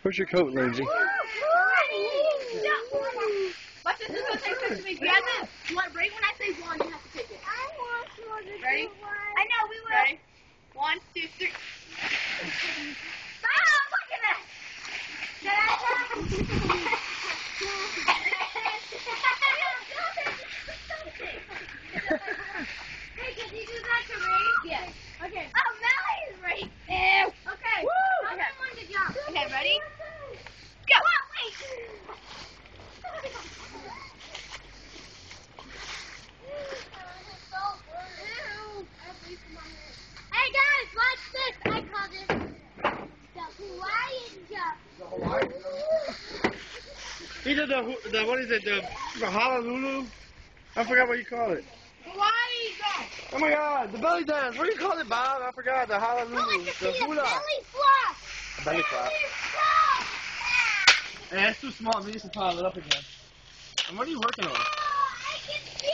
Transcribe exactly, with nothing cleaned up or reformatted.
Where's your coat, Lindsay? Watch this, this is going to take pictures of me. You have to, right when I say one, you have to take it. Ready? I know, we will. Ready? One, two, three. Ah, look at that! Hey, can you do that to Ray? Yes. Okay. Oh, Melly is Ray. Ew. Okay. Woo! Okay. One to jump. Okay, ready? Go! Oh, wait! Hey guys, watch this! I call this the Hawaiian jump. The Hawaiian jump? He did the, the, what is it, the, the Honolulu? I forgot what you call it. Hawaii jump. Oh my god, the belly dance. What do you call it, Bob? I forgot, the Honolulu. Oh, The the hula. belly flop. Belly flop. Belly flop. Hey, it's too small. We need to pile it up again. And what are you working on?